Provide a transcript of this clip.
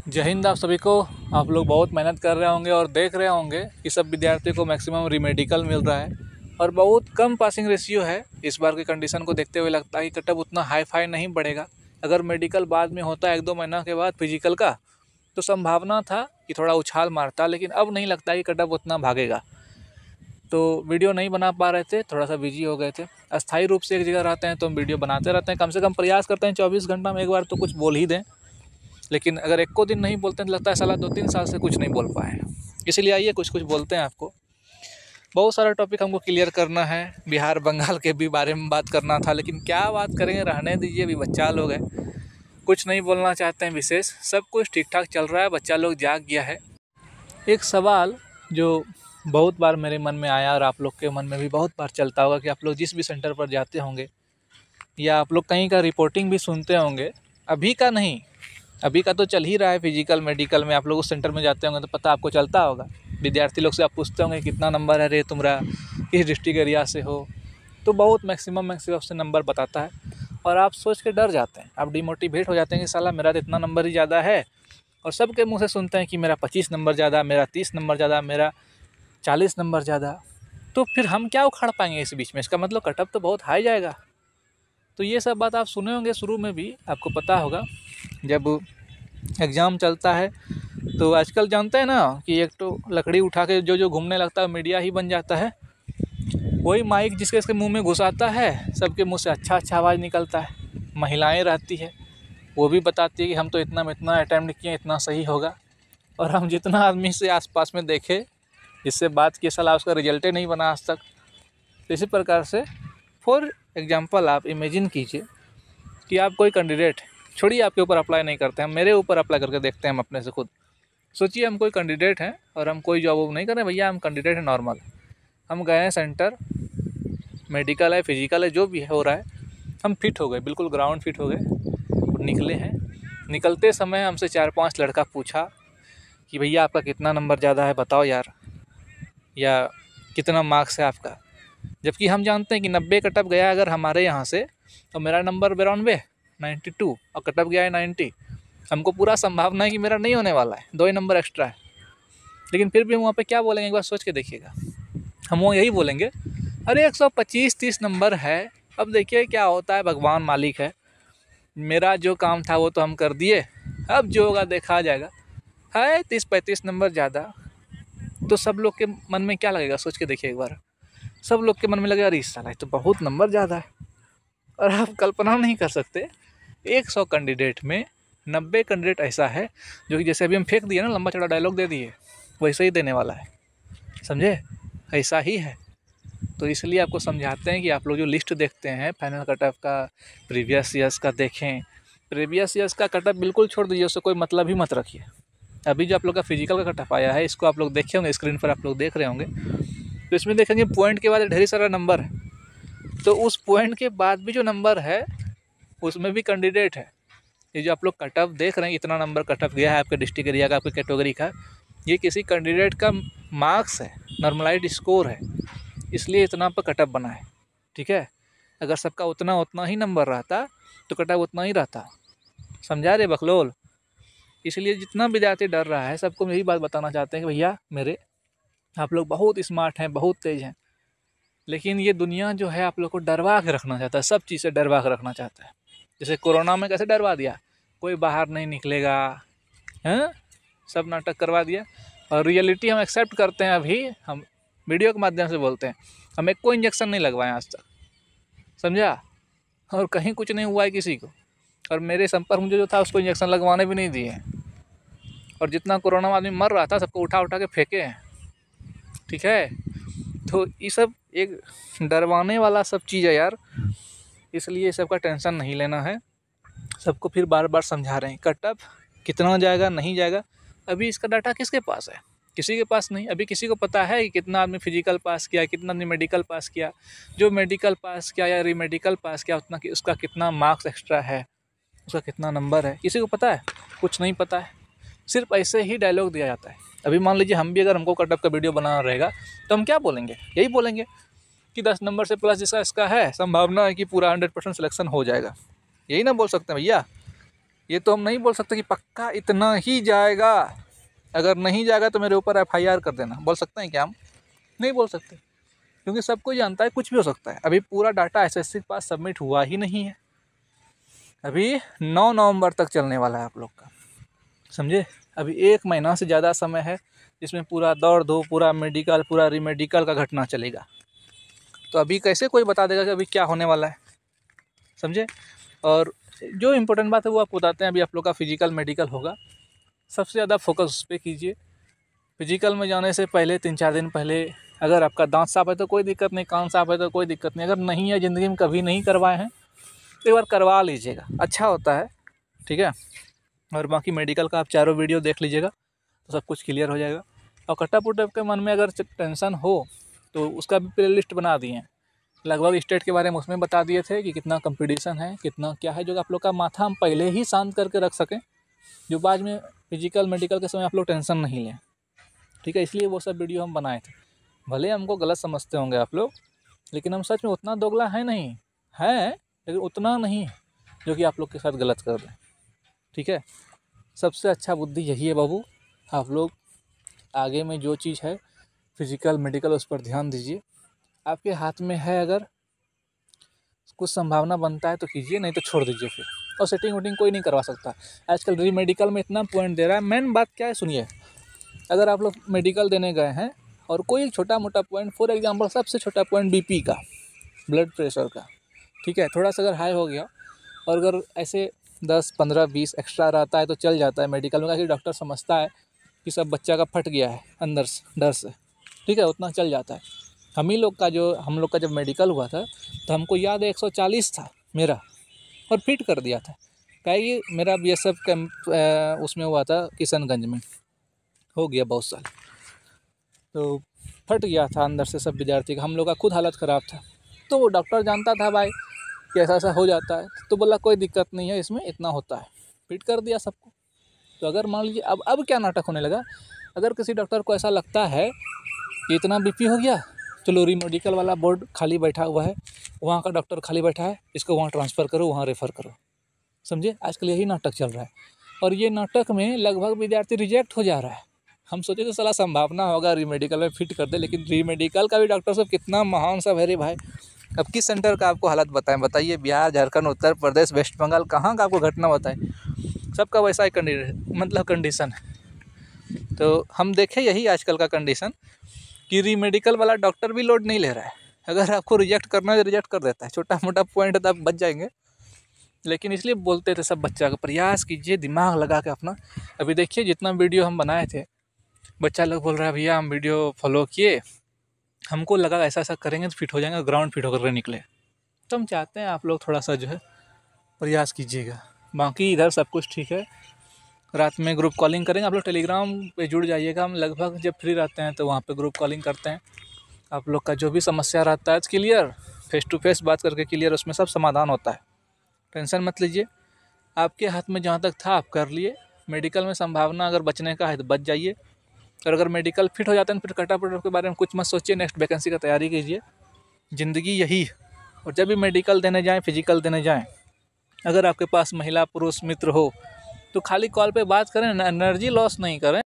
जय हिंद आप सभी को। आप लोग बहुत मेहनत कर रहे होंगे और देख रहे होंगे कि सब विद्यार्थियों को मैक्सिमम रीमेडिकल मिल रहा है और बहुत कम पासिंग रेशियो है। इस बार की कंडीशन को देखते हुए लगता है कि कटअप उतना हाई फाई नहीं बढ़ेगा। अगर मेडिकल बाद में होता 1-2 महीना के बाद फिजिकल का, तो संभावना था कि थोड़ा उछाल मारता, लेकिन अब नहीं लगता कि कटअप उतना भागेगा। तो वीडियो नहीं बना पा रहे थे, थोड़ा सा बिजी हो गए थे। अस्थायी रूप से एक जगह रहते हैं तो हम वीडियो बनाते रहते हैं, कम से कम प्रयास करते हैं 24 घंटा में एक बार तो कुछ बोल ही दें। लेकिन अगर एक को दिन नहीं बोलते हैं तो लगता है साला 2-3 साल से कुछ नहीं बोल पाए। इसीलिए आइए कुछ बोलते हैं आपको। बहुत सारा टॉपिक हमको क्लियर करना है, बिहार बंगाल के भी बारे में बात करना था, लेकिन क्या बात करेंगे, रहने दीजिए, अभी बच्चा लोग है, कुछ नहीं बोलना चाहते हैं विशेष। सब कुछ ठीक ठाक चल रहा है, बच्चा लोग जाग गया है। एक सवाल जो बहुत बार मेरे मन में आया और आप लोग के मन में भी बहुत बार चलता होगा कि आप लोग जिस भी सेंटर पर जाते होंगे या आप लोग कहीं का रिपोर्टिंग भी सुनते होंगे, अभी का नहीं, अभी का तो चल ही रहा है, फिजिकल मेडिकल में आप लोग उस सेंटर में जाते होंगे तो पता आपको चलता होगा। विद्यार्थी लोग से आप पूछते होंगे कितना नंबर है रे तुम्हारा, किस डिस्ट्रिक्ट एरिया से हो, तो बहुत मैक्सिमम से नंबर बताता है और आप सोच के डर जाते हैं, आप डिमोटिवेट हो जाते हैं कि साला मेरा तो इतना नंबर ही ज़्यादा है। और सबके मुँह से सुनते हैं कि मेरा 25 नंबर ज़्यादा, मेरा 30 नंबर ज़्यादा, मेरा 40 नंबर ज़्यादा। तो फिर हम क्या उखाड़ पाएंगे इस बीच में? इसका मतलब कटअप तो बहुत हाई जाएगा। तो ये सब बात आप सुने होंगे, शुरू में भी आपको पता होगा जब एग्ज़ाम चलता है तो आजकल जानते हैं ना कि एक तो लकड़ी उठा के जो घूमने लगता है मीडिया ही बन जाता है। वही माइक जिसके इसके मुंह में घुसाता है, सबके मुंह से अच्छा आवाज़ निकलता है। महिलाएं रहती है, वो भी बताती है कि हम तो इतना में इतना अटैम्प्ट किए, इतना सही होगा। और हम जितना आदमी से आसपास में देखे जिससे बात की, सलाह उसका रिजल्टे नहीं बना आज तक। तो इसी प्रकार से फॉर एग्जाम्पल आप इमेजिन कीजिए कि आप कोई कैंडिडेट, छोड़िए आपके ऊपर अप्लाई नहीं करते हैं, मेरे ऊपर अप्लाई करके देखते हैं हम अपने से खुद। सोचिए हम कोई कैंडिडेट हैं और हम कोई जॉब वॉब नहीं कर रहे भैया, हम कैंडिडेट हैं नॉर्मल। हम गए हैं सेंटर, मेडिकल है, फिजिकल है, जो भी है हो रहा है, हम फिट हो गए, बिल्कुल ग्राउंड फिट हो गए, निकले हैं। निकलते समय हमसे 4-5 लड़का पूछा कि भैया आपका कितना नंबर ज़्यादा है बताओ यार, या कितना मार्क्स है आपका। जबकि हम जानते हैं कि 90 कटअप गया अगर हमारे यहाँ से, तो मेरा नंबर 92 और कटअप गया है 90, हमको पूरा संभावना है कि मेरा नहीं होने वाला है, 2 ही नंबर एक्स्ट्रा है। लेकिन फिर भी हम वहाँ पे क्या बोलेंगे, एक बार सोच के देखिएगा। हम वो यही बोलेंगे, अरे 125-30 नंबर है, अब देखिए क्या होता है, भगवान मालिक है, मेरा जो काम था वो तो हम कर दिए, अब जो होगा देखा जाएगा। है 30-35 नंबर ज़्यादा, तो सब लोग के मन में क्या लगेगा, सोच के देखिए एक बार। सब लोग के मन में लगेगा अरे साला तो बहुत नंबर ज़्यादा है। और आप कल्पना नहीं कर सकते, 100 कैंडिडेट में 90 कैंडिडेट ऐसा है जो कि जैसे अभी हम फेंक दिए ना, लंबा चौड़ा डायलॉग दे दिए, वैसे ही देने वाला है, समझे, ऐसा ही है। तो इसलिए आपको समझाते हैं कि आप लोग जो लिस्ट देखते हैं फाइनल कटअप का, प्रीवियस ईयर्स का देखें। प्रीवियस ईयर्स का कटअप बिल्कुल छोड़ दीजिए, उससे कोई मतलब ही मत रखिए। अभी जो आप लोग का फिजिकल का कटअप आया है, इसको आप लोग देखे होंगे, स्क्रीन पर आप लोग देख रहे होंगे, तो इसमें देखेंगे पॉइंट के बाद ढेर सारा नंबर है। तो उस पॉइंट के बाद भी जो नंबर है उसमें भी कैंडिडेट है। ये जो आप लोग कटअप देख रहे हैं, इतना नंबर कटअप गया है आपके डिस्ट्रिक्ट एरिया का, आपके कैटेगरी का, ये किसी कैंडिडेट का मार्क्स है, नॉर्मलाइज्ड स्कोर है, इसलिए इतना पर कटअप बना है, ठीक है। अगर सबका उतना ही नंबर रहता तो कटअप उतना ही रहता, समझा रहे बकलोल। इसलिए जितना विद्यार्थी डर रहा है, सबको यही बात बताना चाहते हैं कि भैया मेरे, आप लोग बहुत स्मार्ट हैं, बहुत तेज़ हैं, लेकिन ये दुनिया जो है आप लोग को डरवा के रखना चाहता है, सब चीज़ से डरवा के रखना चाहता है। जैसे कोरोना में कैसे डरवा दिया, कोई बाहर नहीं निकलेगा, हैं, सब नाटक करवा दिया। और रियलिटी हम एक्सेप्ट करते हैं, अभी हम वीडियो के माध्यम से बोलते हैं, हम एक को इंजेक्शन नहीं लगवाएं आज तक, समझा, और कहीं कुछ नहीं हुआ है किसी को। और मेरे संपर्क में जो था उसको इंजेक्शन लगवाने भी नहीं दिए। और जितना कोरोना में आदमी मर रहा था, सबको उठा के फेंके हैं, ठीक है। तो ये सब एक डरवाने वाला सब चीज़ है यार, इसलिए सबका टेंशन नहीं लेना है। सबको फिर बार बार समझा रहे हैं, कटअप कितना जाएगा नहीं जाएगा, अभी इसका डाटा किसके पास है, किसी के पास नहीं। अभी किसी को पता है कि कितना आदमी फिजिकल पास किया, कितना आदमी मेडिकल पास किया, जो मेडिकल पास किया या रीमेडिकल पास किया उतना कि उसका कितना मार्क्स एक्स्ट्रा है, उसका कितना नंबर है, किसी को पता है? कुछ नहीं पता है, सिर्फ ऐसे ही डायलॉग दिया जाता है। अभी मान लीजिए हम भी, अगर हमको कटअप का वीडियो बनाना रहेगा तो हम क्या बोलेंगे, यही बोलेंगे कि 10 नंबर से प्लस जिसका इसका है, संभावना है कि पूरा 100% सिलेक्शन हो जाएगा, यही ना बोल सकते हैं भैया। ये तो हम नहीं बोल सकते कि पक्का इतना ही जाएगा, अगर नहीं जाएगा तो मेरे ऊपर FIR कर देना, बोल सकते हैं क्या हम? नहीं बोल सकते, क्योंकि सबको जानता है कुछ भी हो सकता है। अभी पूरा डाटा SSC के पास सबमिट हुआ ही नहीं है, अभी 9 नवंबर तक चलने वाला है आप लोग का, समझे। अभी 1 महीना से ज़्यादा समय है जिसमें पूरा दौड़ धूप, पूरा मेडिकल, पूरा रीमेडिकल का घटना चलेगा। तो अभी कैसे कोई बता देगा कि अभी क्या होने वाला है, समझे। और जो इम्पोर्टेंट बात है वो आपको बताते हैं। अभी आप लोग का फिजिकल मेडिकल होगा, सबसे ज़्यादा फोकस उस पर कीजिए। फिजिकल में जाने से पहले 3-4 दिन पहले अगर आपका दांत साफ है तो कोई दिक्कत नहीं, कान साफ है तो कोई दिक्कत नहीं, अगर नहीं है, ज़िंदगी में कभी नहीं करवाए हैं तो एक बार करवा लीजिएगा, अच्छा होता है, ठीक है। और बाकी मेडिकल का आप चारों वीडियो देख लीजिएगा तो सब कुछ क्लियर हो जाएगा। और कट्टा पुट्टा के मन में अगर टेंशन हो तो उसका भी प्ले लिस्ट बना दिए हैं, लगभग स्टेट के बारे में उसमें बता दिए थे कि कितना कंपटीशन है, कितना क्या है, जो आप लोग का माथा हम पहले ही शांत करके रख सकें, जो बाद में फिजिकल मेडिकल के समय आप लोग टेंशन नहीं लें, ठीक है। इसलिए वो सब वीडियो हम बनाए थे। भले हमको गलत समझते होंगे आप लोग, लेकिन हम सच में उतना दोगला है नहीं है, लेकिन उतना नहीं है जो कि आप लोग के साथ गलत कर दें, ठीक है। सबसे अच्छा बुद्धि यही है बाबू, आप लोग आगे में जो चीज़ है फिजिकल मेडिकल उस पर ध्यान दीजिए। आपके हाथ में है, अगर कुछ संभावना बनता है तो कीजिए, नहीं तो छोड़ दीजिए फिर। और सेटिंग वेटिंग कोई नहीं करवा सकता आजकल, री मेडिकल में इतना पॉइंट दे रहा है। मेन बात क्या है सुनिए, अगर आप लोग मेडिकल देने गए हैं और कोई छोटा मोटा पॉइंट, फॉर एग्जांपल सबसे छोटा पॉइंट BP का, ब्लड प्रेशर का, ठीक है, थोड़ा सा अगर हाई हो गया और अगर ऐसे 10, 15, 20 एक्स्ट्रा रहता है तो चल जाता है मेडिकल में, कि डॉक्टर समझता है कि सब बच्चा का फट गया है अंदर से डर से, ठीक है, उतना चल जाता है। हम लोग का जब मेडिकल हुआ था तो हमको याद है 140 था मेरा, और फिट कर दिया था। कि मेरा BSF कैंप उसमें हुआ था किशनगंज में, हो गया बहुत साल, तो फट गया था अंदर से सब विद्यार्थी का, हम लोग का खुद हालत ख़राब था। तो वो डॉक्टर जानता था भाई कि ऐसा ऐसा हो जाता है, तो बोला कोई दिक्कत नहीं है, इसमें इतना होता है, फिट कर दिया सबको। तो अगर मान लीजिए अब क्या नाटक होने लगा, अगर किसी डॉक्टर को ऐसा लगता है कि इतना BP हो गया, चलो री मेडिकल वाला बोर्ड खाली बैठा हुआ है, वहाँ का डॉक्टर खाली बैठा है, इसको वहाँ ट्रांसफ़र करो, वहाँ रेफ़र करो, समझे। आजकल यही नाटक चल रहा है, और ये नाटक में लगभग विद्यार्थी रिजेक्ट हो जा रहा है। हम सोचे तो साला संभावना होगा री मेडिकल में फिट कर दे, लेकिन री मेडिकल का भी डॉक्टर सब कितना महान सब है रे भाई। अब किस सेंटर का आपको हालत बताएं, बताइए, बिहार, झारखंड, उत्तर प्रदेश, वेस्ट बंगाल, कहाँ का आपको घटना बताएं, सबका वैसा ही कंडीशन है। तो हम देखें यही आजकल का कंडीशन कि री मेडिकल वाला डॉक्टर भी लोड नहीं ले रहा है। अगर आपको रिजेक्ट करना है तो रिजेक्ट कर देता है, छोटा मोटा पॉइंट है तो आप बच जाएंगे। लेकिन इसलिए बोलते थे सब बच्चा का प्रयास कीजिए, दिमाग लगा के अपना। अभी देखिए जितना वीडियो हम बनाए थे, बच्चा लोग बोल रहा है भैया हम वीडियो फॉलो किए, हमको लगा ऐसा ऐसा करेंगे तो फिट हो जाएंगे, ग्राउंड फिट होकर निकले। तो हम चाहते हैं आप लोग थोड़ा सा जो है प्रयास कीजिएगा। बाकी इधर सब कुछ ठीक है। रात में ग्रुप कॉलिंग करेंगे, आप लोग टेलीग्राम पे जुड़ जाइएगा, हम लगभग जब फ्री रहते हैं तो वहाँ पे ग्रुप कॉलिंग करते हैं। आप लोग का जो भी समस्या रहता है क्लियर, फेस टू फेस बात करके क्लियर, उसमें सब समाधान होता है, टेंशन मत लीजिए। आपके हाथ में जहाँ तक था आप कर लिए। मेडिकल में संभावना अगर बचने का है तो बच जाइए, और अगर मेडिकल फिट हो जाता है तो फिर कटा पुट के बारे में कुछ मत सोचिए, नेक्स्ट वैकेंसी का तैयारी कीजिए। ज़िंदगी यही है। और जब भी मेडिकल देने जाएँ, फिजिकल देने जाएँ, अगर आपके पास महिला पुरुष मित्र हो तो खाली कॉल पे बात करें, एनर्जी लॉस नहीं करें।